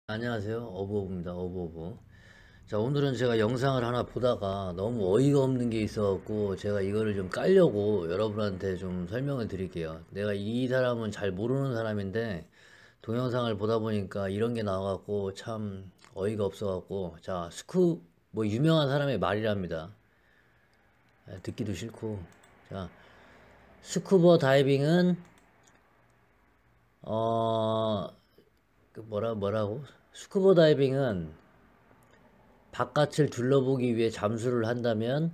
안녕하세요. 어부어부입니다. 어부어부. 자, 오늘은 제가 영상을 하나 보다가 너무 어이가 없는 게 있어갖고 제가 이거를 좀 깔려고 여러분한테 좀 설명을 드릴게요. 내가 이 사람은 잘 모르는 사람인데 동영상을 보다 보니까 이런 게 나와갖고 참 어이가 없어갖고 자, 뭐 유명한 사람의 말이랍니다. 듣기도 싫고. 자, 스쿠버 다이빙은 어, 뭐라고? 스쿠버 다이빙은 바깥을 둘러보기 위해 잠수를 한다면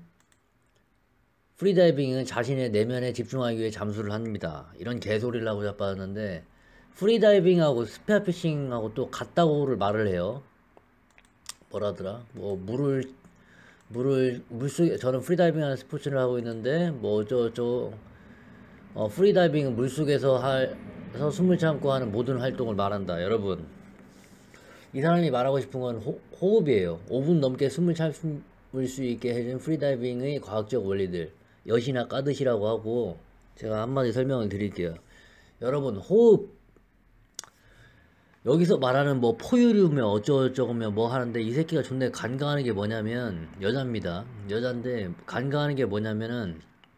프리다이빙은 자신의 내면에 집중하기 위해 잠수를 합니다. 이런 개소리를 하고 자빠졌는데 프리다이빙하고 스페어피싱하고 또 같다고를 말을 해요. 뭐라더라? 뭐 물속에 저는 프리다이빙하는 스포츠를 하고 있는데 뭐 어쩌고저쩌고 프리다이빙은 물속에서 숨을 참고 하는 모든 활동을 말한다. 여러분 이 사람이 말하고 싶은 건 호흡이에요. 5분 넘게 숨을 참을 수 있게 해준 프리다이빙의 과학적 원리들. 여시나 까듯이라고 하고, 제가 한마디 설명을 드릴게요. 여러분, 여기서 말하는 뭐 포유류며 어쩌고저쩌고며 뭐 하는데 이 새끼가 존나 간과하는 게 뭐냐면, 여자입니다. 여잔데, 간과하는 게 뭐냐면은,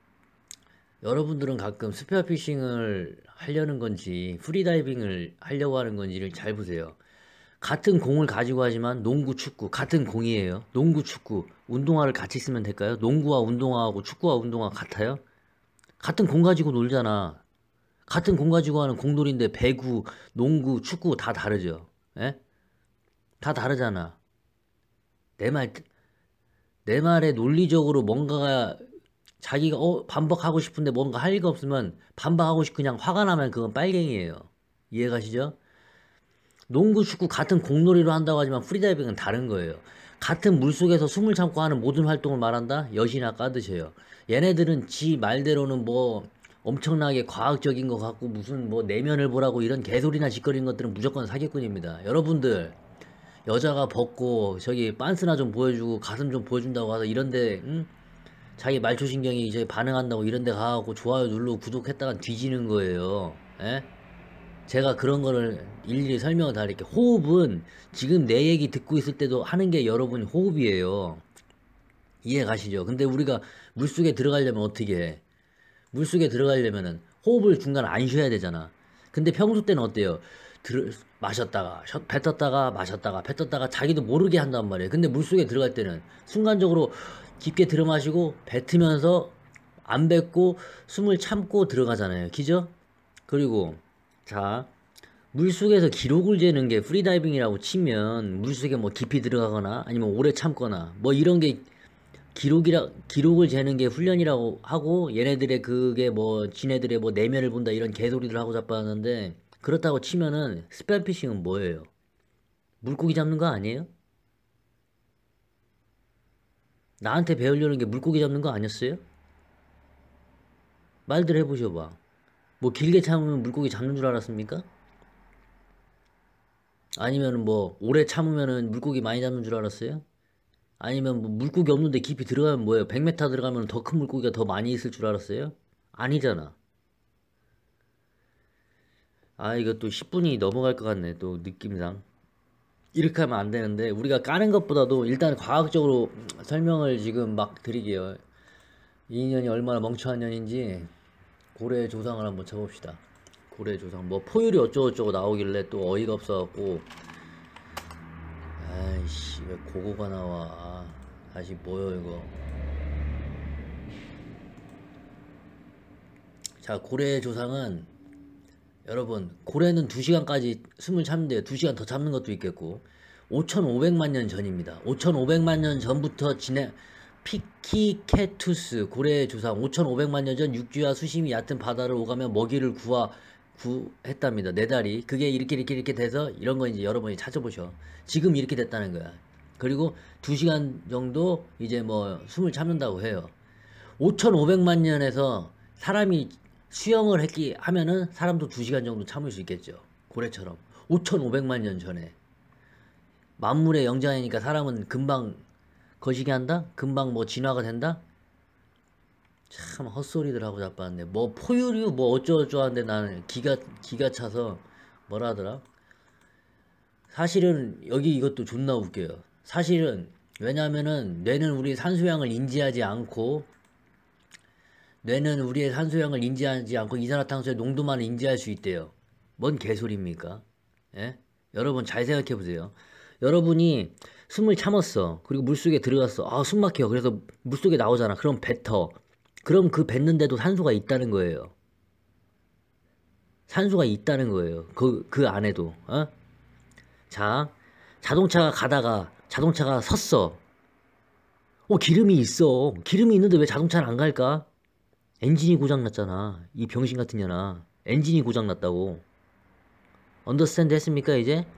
여러분들은 가끔 스페어피싱을 하려는 건지, 프리다이빙을 하려고 하는 건지를 잘 보세요. 같은 공을 가지고 하지만 농구, 축구 같은 공이에요. 농구, 축구 운동화를 같이 쓰면 될까요? 농구와 운동화하고 축구와 운동화 같아요? 같은 공 가지고 놀잖아. 같은 공 가지고 하는 공놀이인데 배구, 농구, 축구 다 다르죠. 예? 다 다르잖아. 내 말, 내 말에 논리적으로 뭔가가 자기가 반박하고 싶은데 뭔가 할 리가 없으면 반박하고 싶고 그냥 화가 나면 그건 빨갱이에요. 이해가시죠? 농구, 축구 같은 공놀이로 한다고 하지만 프리다이빙은 다른 거예요. 같은 물속에서 숨을 참고 하는 모든 활동을 말한다? 여시나 까듯이에요. 얘네들은 지 말대로는 뭐 엄청나게 과학적인 것 같고 무슨 뭐 내면을 보라고 이런 개소리나 짓거리는 것들은 무조건 사기꾼입니다. 여러분들 여자가 벗고 저기 빤스나 좀 보여주고 가슴 좀 보여준다고 하서 이런데 응? 자기 말초신경이 이제 반응한다고 이런데 가고 좋아요 누르고 구독했다가 뒤지는 거예요. 에? 제가 그런 거를 일일이 설명을 다 이렇게 호흡은 지금 내 얘기 듣고 있을 때도 하는 게 여러분이 호흡이에요. 이해 가시죠? 근데 우리가 물속에 들어가려면 어떻게 해? 물속에 들어가려면은 호흡을 중간에 안 쉬어야 되잖아. 근데 평소 때는 어때요? 마셨다가 뱉었다가 마셨다가 뱉었다가 자기도 모르게 한단 말이에요. 근데 물속에 들어갈 때는 순간적으로 깊게 들어마시고 뱉으면서 안 뱉고 숨을 참고 들어가잖아요. 기죠? 그리고 자, 물속에서 기록을 재는 게 프리다이빙이라고 치면 물속에 뭐 깊이 들어가거나 아니면 오래 참거나 뭐 이런 게 기록을 재는 게 훈련이라고 하고 얘네들의 그게 뭐 지네들의 뭐 내면을 본다 이런 개소리들 하고 자빠졌는데 그렇다고 치면은 스팸피싱은 뭐예요? 물고기 잡는 거 아니에요? 나한테 배우려는 게 물고기 잡는 거 아니었어요? 말들 해보셔봐. 뭐 길게 참으면 물고기 잡는 줄 알았습니까? 아니면 뭐 오래 참으면은 물고기 많이 잡는 줄 알았어요? 아니면 뭐 물고기 없는데 깊이 들어가면 뭐예요? 100m 들어가면 더 큰 물고기가 더 많이 있을 줄 알았어요? 아니잖아. 아, 이거 또 10분이 넘어갈 것 같네, 또 느낌상. 이렇게 하면 안 되는데, 우리가 까는 것보다도 일단 과학적으로 설명을 지금 막 드리게요. 이 인연이 얼마나 멍청한 년인지 고래 조상을 한번 쳐봅시다. 고래 조상. 뭐 포유류 어쩌고저쩌고 나오길래 또 어이가 없어갖고, 아이씨, 왜 고고가 나와. 다시 뭐요, 이거. 자, 고래 조상은 여러분 고래는 2시간까지 숨을 참는데요. 2시간 더 참는 것도 있겠고 5,500만 년 전입니다. 5,500만 년 전부터 피키케투스 고래의 조상 5,500만 년 전 육지와 수심이 얕은 바다를 오가며 먹이를 구했답니다. 네 다리 그게 이렇게 돼서 이런 거 이제 여러분이 찾아보셔. 지금 이렇게 됐다는 거야. 그리고 2시간 정도 이제 뭐 숨을 참는다고 해요. 5,500만 년에서 사람이 수영을 하면은 사람도 2시간 정도 참을 수 있겠죠. 고래처럼. 5,500만 년 전에. 만물의 영장이니까 사람은 금방 거시기 한다? 금방 뭐 진화가 된다? 참 헛소리들 하고 자빠졌네. 뭐 포유류 뭐 어쩌고저쩌고 하는데 나는 기가 차서 뭐라 하더라? 사실은 여기 이것도 존나 웃겨요. 사실은 왜냐면은 뇌는 우리의 산소량을 인지하지 않고 뇌는 우리의 산소량을 인지하지 않고 이산화탄소의 농도만 인지할 수 있대요. 뭔 개소리입니까? 예? 여러분 잘 생각해 보세요. 여러분이 숨을 참았어. 그리고 물속에 들어갔어. 아, 숨 막혀. 그래서 물속에 나오잖아. 그럼 뱉어. 그럼 그 뱉는데도 산소가 있다는 거예요. 산소가 있다는 거예요. 그 안에도. 어? 자, 자동차가 가다가 자동차가 섰어. 기름이 있어. 기름이 있는데 왜 자동차는 안 갈까? 엔진이 고장났잖아. 이 병신 같은 년아. 엔진이 고장났다고. 언더스탠드 했습니까, 이제?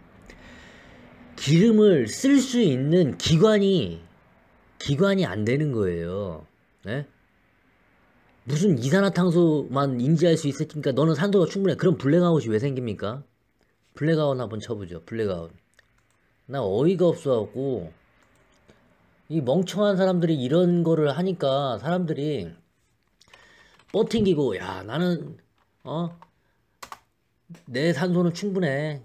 기름을 쓸 수 있는 기관이 안 되는 거예요. 네? 무슨 이산화탄소만 인지할 수 있으니까 너는 산소가 충분해. 그럼 블랙아웃이 왜 생깁니까? 블랙아웃 한번 쳐보죠. 블랙아웃. 나 어이가 없어갖고 이 멍청한 사람들이 이런 거를 하니까 사람들이 뻗팅기고 야 나는 내 산소는 충분해.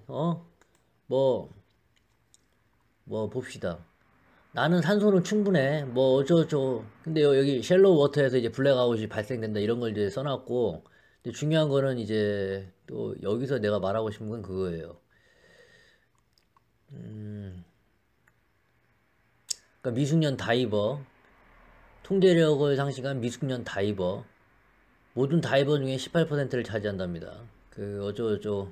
뭐 봅시다. 나는 산소는 충분해. 뭐 어쩌고 근데 여기 쉘로우 워터에서 이제 블랙아웃이 발생된다 이런 걸 이제 써놨고 근데 중요한 거는 이제 또 여기서 내가 말하고 싶은 건 그거예요. 그러니까 미숙년 다이버 통제력을 상실한 미숙년 다이버 모든 다이버 중에 18%를 차지한답니다. 그 어쩌고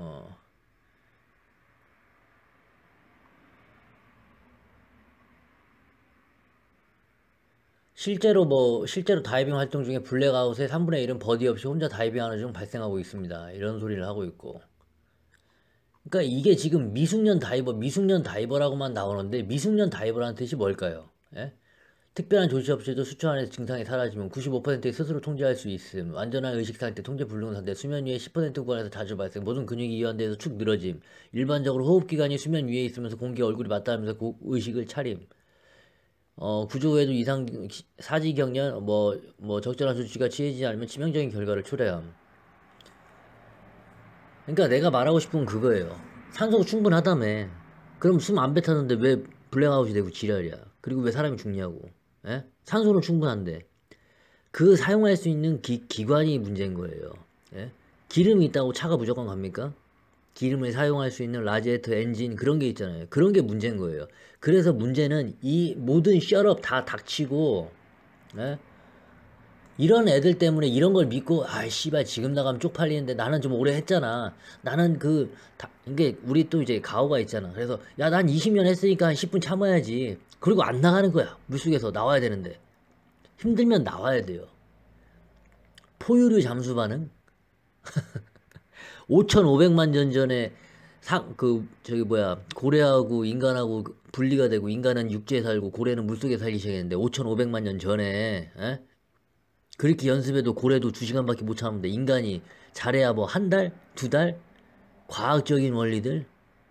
실제로 다이빙 활동 중에 블랙아웃의 3분의 1은 버디 없이 혼자 다이빙하는 중 발생하고 있습니다. 이런 소리를 하고 있고. 그러니까 이게 지금 미숙년 다이버라고만 나오는데 미숙년 다이버라는 뜻이 뭘까요? 예? 특별한 조치 없이도 수초 안에서 증상이 사라지면 95%의 스스로 통제할 수 있음. 완전한 의식 상태, 통제 불능 상태, 수면 위에 10% 구간에서 자주 발생, 모든 근육이 이완돼서 축 늘어짐. 일반적으로 호흡기관이 수면 위에 있으면서 공기 얼굴이 맞닿으면서 의식을 차림. 구조 후에도 이상 사지경련 적절한 조치가 취해지지 않으면 치명적인 결과를 초래함. 그러니까 내가 말하고 싶은 건 그거예요. 산소가 충분하다며. 그럼 숨 안 뱉었는데 왜 블랙아웃이 되고 지랄이야. 그리고 왜 사람이 죽냐고. 예? 산소는 충분한데. 그 사용할 수 있는 기관이 문제인 거예요. 예? 기름이 있다고 차가 무조건 갑니까? 기름을 사용할 수 있는 라지에이터 엔진 그런 게 있잖아요. 그런 게 문제인 거예요. 그래서 문제는 이 모든 셧업 다 닥치고 예? 이런 애들 때문에 이런 걸 믿고 씨발 지금 나가면 쪽팔리는데 나는 좀 오래 했잖아. 나는 이게 우리 또 이제 가오가 있잖아. 그래서 야 난 20년 했으니까 한 10분 참아야지. 그리고 안 나가는 거야. 물속에서 나와야 되는데. 힘들면 나와야 돼요. 포유류 잠수 반응? 5,500만 년 전에 고래하고 인간하고 분리가 되고 인간은 육지에 살고 고래는 물속에 살기 시작했는데 5,500만 년 전에 에? 그렇게 연습해도 고래도 2시간밖에 못 참는데 인간이 잘해야 뭐 한 달? 2달? 과학적인 원리들?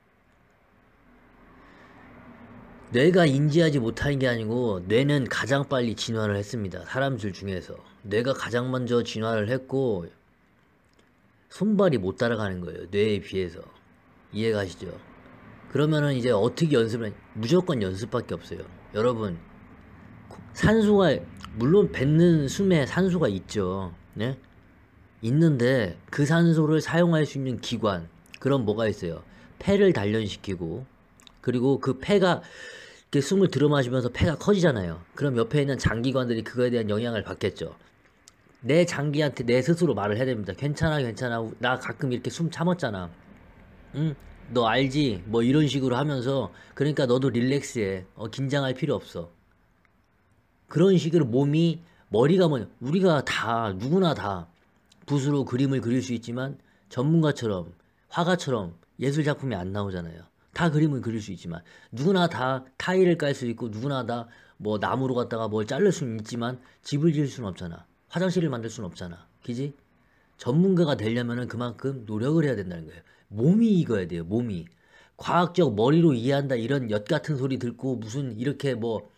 뇌가 인지하지 못하는 게 아니고 뇌는 가장 빨리 진화를 했습니다. 사람들 중에서. 뇌가 가장 먼저 진화를 했고 손발이 못 따라가는 거예요. 뇌에 비해서. 이해가시죠? 그러면은 이제 어떻게 연습을 무조건 연습밖에 없어요. 여러분 산소가 물론 뱉는 숨에 산소가 있죠. 네? 있는데 그 산소를 사용할 수 있는 기관 그럼 뭐가 있어요? 폐를 단련시키고 그리고 그 폐가 이렇게 숨을 들어마시면서 폐가 커지잖아요. 그럼 옆에 있는 장기관들이 그거에 대한 영향을 받겠죠. 내 장기한테 내 스스로 말을 해야 됩니다. 괜찮아 괜찮아 나 가끔 이렇게 숨 참았잖아. 응? 너 알지? 뭐 이런 식으로 하면서 그러니까 너도 릴렉스해. 긴장할 필요 없어. 그런 식으로 머리가 우리가 다 누구나 다 붓으로 그림을 그릴 수 있지만 전문가처럼 화가처럼 예술 작품이 안 나오잖아요. 다 그림을 그릴 수 있지만 누구나 다 타일을 깔 수 있고 누구나 다 뭐 나무로 갖다가 뭘 자를 수는 있지만 집을 지을 수는 없잖아. 화장실을 만들 수는 없잖아. 그지? 전문가가 되려면은 그만큼 노력을 해야 된다는 거예요. 몸이 익어야 돼요. 몸이. 과학적 머리로 이해한다 이런 엿 같은 소리 듣고 무슨 이렇게 뭐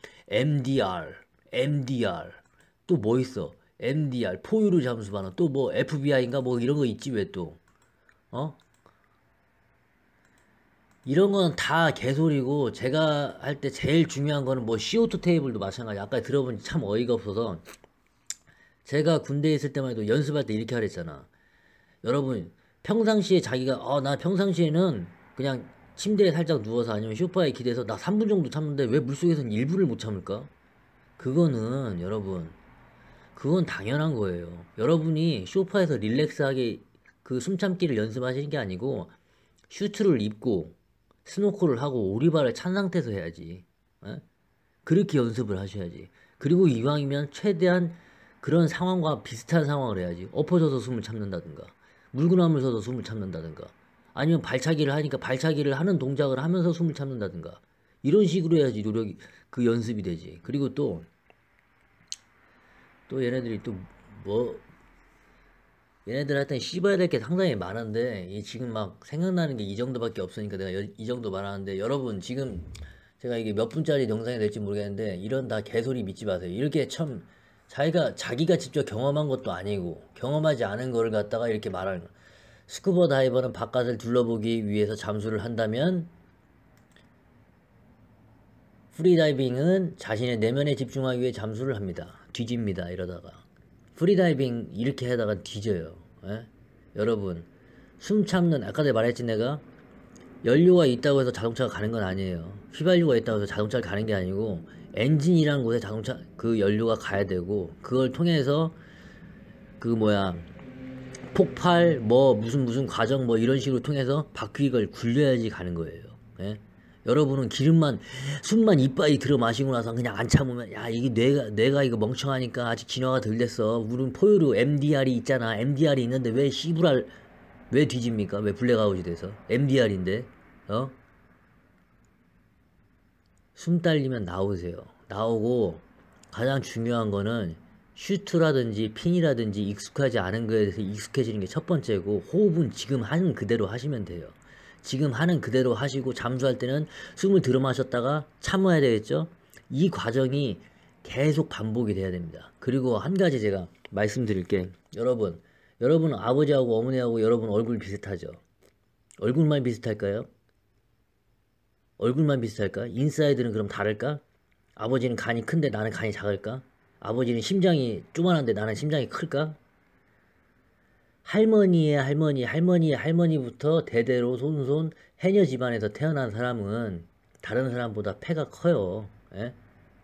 MDR 또 뭐 있어? MDR 포유류 잠수 반응 또 뭐 FBI인가 뭐 이런 거 있지 왜 또? 어? 이런 건 다 개소리고, 제가 할 때 제일 중요한 거는 뭐 CO2 테이블도 마찬가지. 아까 들어보니 참 어이가 없어서, 제가 군대에 있을 때만 해도 연습할 때 이렇게 하랬잖아. 여러분, 평상시에 자기가 나 평상시에는 그냥 침대에 살짝 누워서 아니면 소파에 기대서 나 3분 정도 참는데 왜 물속에서는 1분을 못 참을까? 그거는 여러분, 그건 당연한 거예요. 여러분이 소파에서 릴렉스하게 그 숨참기를 연습하시는 게 아니고, 슈트를 입고 스노클을 하고 오리발을 찬 상태에서 해야지. 에? 그렇게 연습을 하셔야지. 그리고 이왕이면 최대한 그런 상황과 비슷한 상황을 해야지. 엎어져서 숨을 참는다든가, 물구나무를 서서 숨을 참는다든가, 아니면 발차기를 하니까 발차기를 하는 동작을 하면서 숨을 참는다든가, 이런 식으로 해야지 노력이, 그 연습이 되지. 그리고 또 얘네들이 또 뭐, 얘네들한테 씹어야 될 게 상당히 많은데, 이 지금 막 생각나는 게 이 정도밖에 없으니까 내가 이 정도 말하는데, 여러분 지금 제가 이게 몇 분짜리 영상이 될지 모르겠는데, 이런 다 개소리 믿지 마세요. 이렇게 참 자기가 직접 경험한 것도 아니고 경험하지 않은 거를 갖다가 이렇게 말하는 거. 스쿠버 다이버는 바깥을 둘러보기 위해서 잠수를 한다면, 프리다이빙은 자신의 내면에 집중하기 위해 잠수를 합니다. 뒤집니다. 이러다가 프리다이빙 이렇게 하다가 뒤져요. 예? 여러분, 숨 참는, 아까도 말했지 내가, 연료가 있다고 해서 자동차가 가는 건 아니에요. 휘발유가 있다고 해서 자동차를 가는 게 아니고, 엔진이라는 곳에 자동차 그 연료가 가야 되고, 그걸 통해서 그 뭐야, 폭발 뭐 무슨 과정 뭐 이런 식으로 통해서 바퀴를 굴려야지 가는 거예요. 예? 여러분은 기름만, 숨만 이빠이 들어 마시고 나서 그냥 안 참으면, 야 이게 뇌가 이거 멍청하니까 아직 진화가 덜 됐어. 우린 포유류 MDR이 있잖아. MDR이 있는데 왜 씨부랄, 왜 뒤집니까? 왜 블랙아웃이 돼서? MDR인데 숨 딸리면 나오세요. 나오고, 가장 중요한 거는 슈트라든지 핀이라든지 익숙하지 않은 거에 대해서 익숙해지는 게 첫 번째고, 호흡은 지금 하는 그대로 하시면 돼요. 지금 하는 그대로 하시고, 잠수할 때는 숨을 들어 마셨다가 참아야 되겠죠. 이 과정이 계속 반복이 돼야 됩니다. 그리고 한 가지 제가 말씀드릴 게, 여러분 아버지하고 어머니하고 여러분 얼굴 비슷하죠? 얼굴만 비슷할까요? 얼굴만 비슷할까? 인사이드는 그럼 다를까? 아버지는 간이 큰데 나는 간이 작을까? 아버지는 심장이 조그만한데 나는 심장이 클까? 할머니의 할머니부터 대대로 손손 해녀 집안에서 태어난 사람은 다른 사람보다 폐가 커요. 예?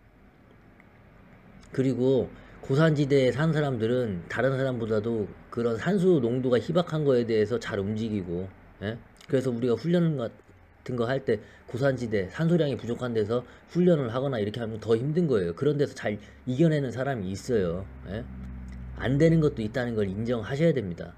그리고 고산지대에 산 사람들은 다른 사람보다도 그런 산소 농도가 희박한 거에 대해서 잘 움직이고, 예? 그래서 우리가 훈련 같은 거 할 때 고산지대 산소량이 부족한 데서 훈련을 하거나 이렇게 하면 더 힘든 거예요. 그런 데서 잘 이겨내는 사람이 있어요. 예? 안 되는 것도 있다는 걸 인정하셔야 됩니다.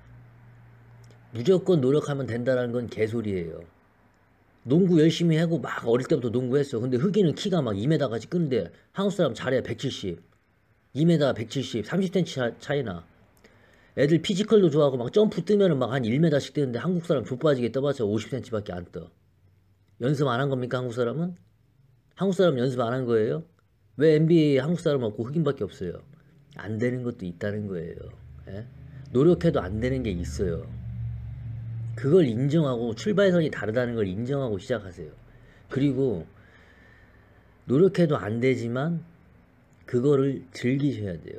무조건 노력하면 된다는 건 개소리예요. 농구 열심히 하고 막 어릴 때부터 농구했어. 근데 흑인은 키가 막 2m까지 끄는데 한국 사람 잘해. 170, 2m 170, 30cm 차이나. 애들 피지컬도 좋아하고 막 점프 뜨면은 막 한 1m씩 뜨는데 한국 사람 좆빠지게 떠봤자 50cm밖에 안 떠. 연습 안 한 겁니까, 한국 사람은? 한국 사람 연습 안 한 거예요? 왜 NBA 한국 사람 없고 흑인밖에 없어요? 안 되는 것도 있다는 거예요. 예? 노력해도 안 되는 게 있어요. 그걸 인정하고, 출발선이 다르다는 걸 인정하고 시작하세요. 그리고 노력해도 안 되지만 그거를 즐기셔야 돼요.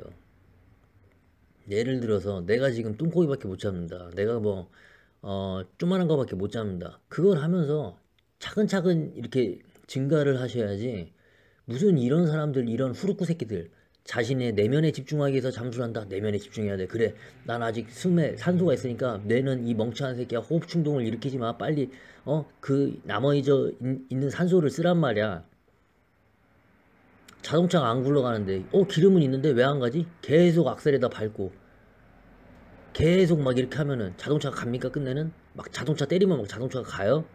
예를 들어서 내가 지금 뚱고기밖에 못 잡는다. 내가 뭐 조그만한 거밖에 못 잡는다. 그걸 하면서 차근차근 이렇게 증가를 하셔야지, 무슨 이런 사람들, 이런 후루꾸 새끼들, 자신의 내면에 집중하기 위해서 잠수를 한다. 내면에 집중해야 돼. 그래, 난 아직 숨에 산소가 있으니까 뇌는 이 멍청한 새끼야 호흡 충동을 일으키지 마. 빨리 그 남아있어 있는 산소를 쓰란 말이야. 자동차가 안 굴러가는데 기름은 있는데 왜 안 가지? 계속 악셀에다 밟고 계속 막 이렇게 하면은 자동차가 갑니까? 끝내는? 막 자동차 때리면 막 자동차가 가요?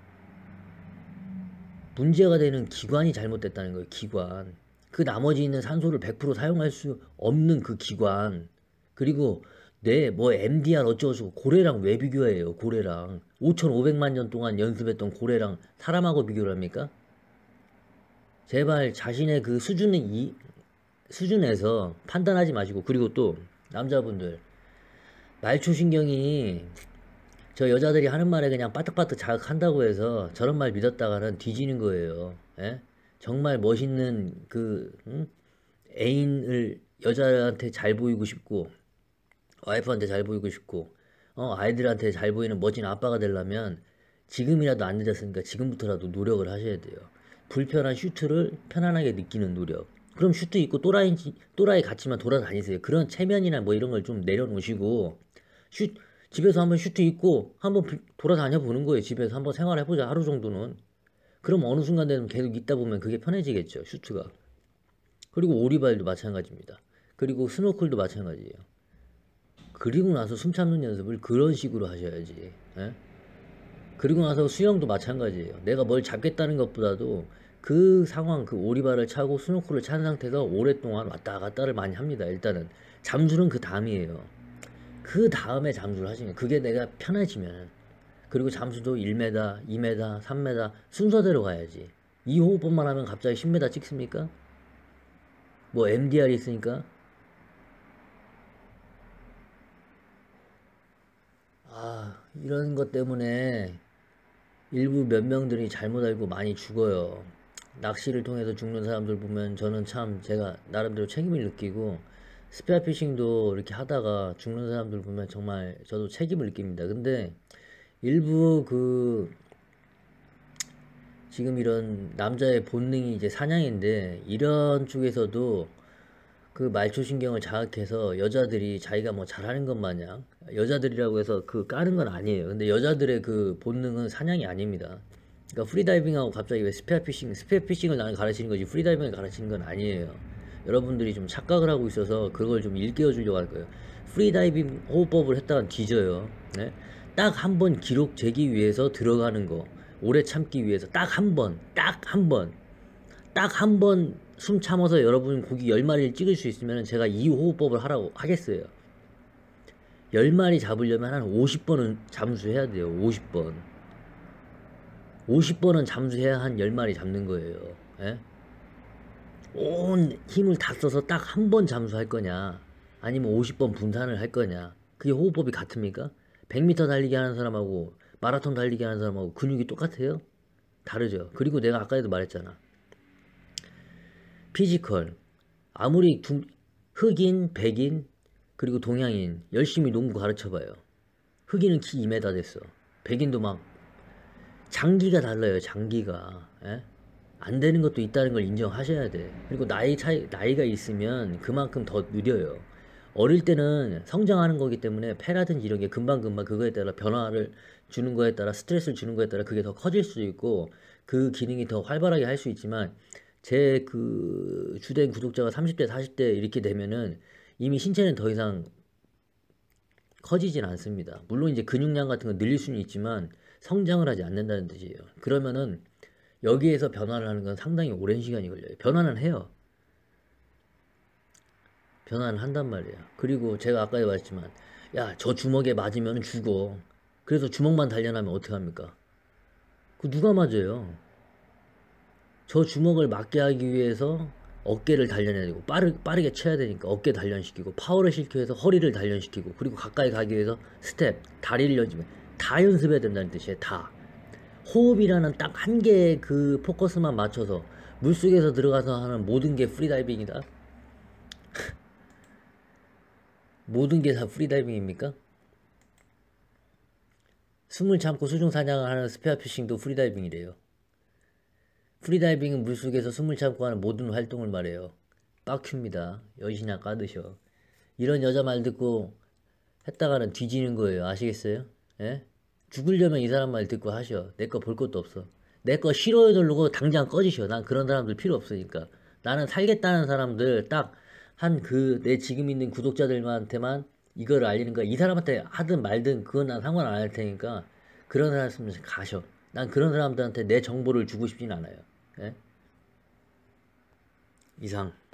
문제가 되는 기관이 잘못됐다는 거예요. 기관. 그 나머지 있는 산소를 100% 사용할 수 없는 그 기관. 그리고 뭐 MDR 어쩌고저쩌고, 고래랑 왜 비교해요? 고래랑 5,500만 년 동안 연습했던 고래랑 사람하고 비교를 합니까? 제발 자신의 그 수준에서 판단하지 마시고. 그리고 또 남자분들, 말초신경이 저 여자들이 하는 말에 그냥 빠뜩빠뜩 자극한다고 해서 저런 말 믿었다가는 뒤지는 거예요. 예? 정말 멋있는 애인을 여자한테 잘 보이고 싶고 와이프한테 잘 보이고 싶고 아이들한테 잘 보이는 멋진 아빠가 되려면 지금이라도 안 늦었으니까 지금부터라도 노력을 하셔야 돼요. 불편한 슈트를 편안하게 느끼는 노력. 그럼 슈트 입고 또라이 같이만 돌아다니세요. 그런 체면이나 뭐 이런 걸 좀 내려놓으시고 집에서 한번 슈트 입고 한번 돌아다녀 보는 거예요. 집에서 한번 생활해보자, 하루 정도는. 그럼 어느 순간 되면 계속 있다 보면 그게 편해지겠죠, 슈트가. 그리고 오리발도 마찬가지입니다. 그리고 스노클도 마찬가지예요. 그리고 나서 숨 참는 연습을 그런 식으로 하셔야지. 예? 그리고 나서 수영도 마찬가지예요. 내가 뭘 잡겠다는 것보다도 그 상황, 그 오리발을 차고 스노클을 찬 상태에서 오랫동안 왔다 갔다를 많이 합니다. 일단은 잠수는 그 다음이에요. 그 다음에 잠수를 하시면 그게 내가 편해지면. 그리고 잠수도 1m, 2m, 3m 순서대로 가야지. 2호흡법만 하면 갑자기 10m 찍습니까? 뭐 MDR이 있으니까. 이런 것 때문에 일부 몇 명들이 잘못 알고 많이 죽어요. 낚시를 통해서 죽는 사람들 보면 저는 참 제가 나름대로 책임을 느끼고, 스페어피싱도 이렇게 하다가 죽는 사람들 보면 정말 저도 책임을 느낍니다. 근데 일부 지금 이런 남자의 본능이 이제 사냥인데, 이런 쪽에서도 그 말초신경을 자극해서 여자들이 자기가 뭐 잘하는 것 마냥, 여자들이라고 해서 까는 건 아니에요. 근데 여자들의 그 본능은 사냥이 아닙니다. 그러니까 프리다이빙하고 갑자기 왜 스페어피싱을 나는 가르치는 거지 프리다이빙을 가르치는 건 아니에요. 여러분들이 좀 착각을 하고 있어서 그걸 좀 일깨워 주려고 할 거예요. 프리다이빙 호흡법을 했다간 뒤져요. 네? 딱 한 번 기록 재기 위해서 들어가는 거, 오래 참기 위해서 딱 한 번 숨 참아서 여러분 고기 10마리를 찍을 수 있으면 제가 이 호흡법을 하겠어요. 10마리 잡으려면 한 50번은 잠수해야 돼요. 50번은 잠수해야 한 10마리 잡는 거예요. 예? 온 힘을 다 써서 딱 한 번 잠수할 거냐, 아니면 50번 분산을 할 거냐, 그게 호흡법이 같습니까? 100m 달리기 하는 사람하고 마라톤 달리기 하는 사람하고 근육이 똑같아요? 다르죠. 그리고 내가 아까도 말했잖아. 피지컬, 아무리 흑인, 백인, 그리고 동양인 열심히 농구 가르쳐봐요. 흑인은 키 2m 됐어. 백인도 막 장기가 달라요. 장기가. 에? 안 되는 것도 있다는 걸 인정하셔야 돼. 그리고 나이가 있으면 그만큼 더 느려요. 어릴 때는 성장하는 거기 때문에 폐라든지 이런 게 금방금방 그거에 따라 변화를 주는 거에 따라, 스트레스를 주는 거에 따라 그게 더 커질 수 있고 그 기능이 더 활발하게 할 수 있지만, 제 주된 구독자가 30대 40대 이렇게 되면은 이미 신체는 더 이상 커지진 않습니다. 물론 이제 근육량 같은 거 늘릴 수는 있지만 성장을 하지 않는다는 뜻이에요. 그러면은 여기에서 변화를 하는 건 상당히 오랜 시간이 걸려요. 변화는 해요. 변화는 한단 말이에요. 그리고 제가 아까도 말했지만, 야, 저 주먹에 맞으면 죽어. 그래서 주먹만 단련하면 어떡합니까? 그 누가 맞아요? 저 주먹을 맞게 하기 위해서 어깨를 단련해야 되고, 빠르게 쳐야 되니까 어깨 단련시키고, 파워를 시키기 위해서 허리를 단련시키고, 그리고 가까이 가기 위해서 스텝, 다리를 연습해. 다 연습해야 된다는 뜻이에요. 다. 호흡이라는 딱 한 개의 그 포커스만 맞춰서 물속에서 들어가서 하는 모든 게 프리다이빙이다? 모든 게 다 프리다이빙입니까? 숨을 참고 수중 사냥을 하는 스페어피싱도 프리다이빙이래요. 프리다이빙은 물속에서 숨을 참고 하는 모든 활동을 말해요. 빡큐입니다. 여신아 까드셔. 이런 여자 말 듣고 했다가는 뒤지는 거예요. 아시겠어요? 예? 죽으려면 이 사람 말 듣고 하셔. 내 거 볼 것도 없어. 내 거 싫어요 누르고 당장 꺼지셔. 난 그런 사람들 필요 없으니까. 나는 살겠다는 사람들 딱 내 지금 있는 구독자들한테만 이거를 알리는 거야. 이 사람한테 하든 말든 그건 난 상관 안 할 테니까 그런 사람 있으면 가셔. 난 그런 사람들한테 내 정보를 주고 싶진 않아요. 예? 이상.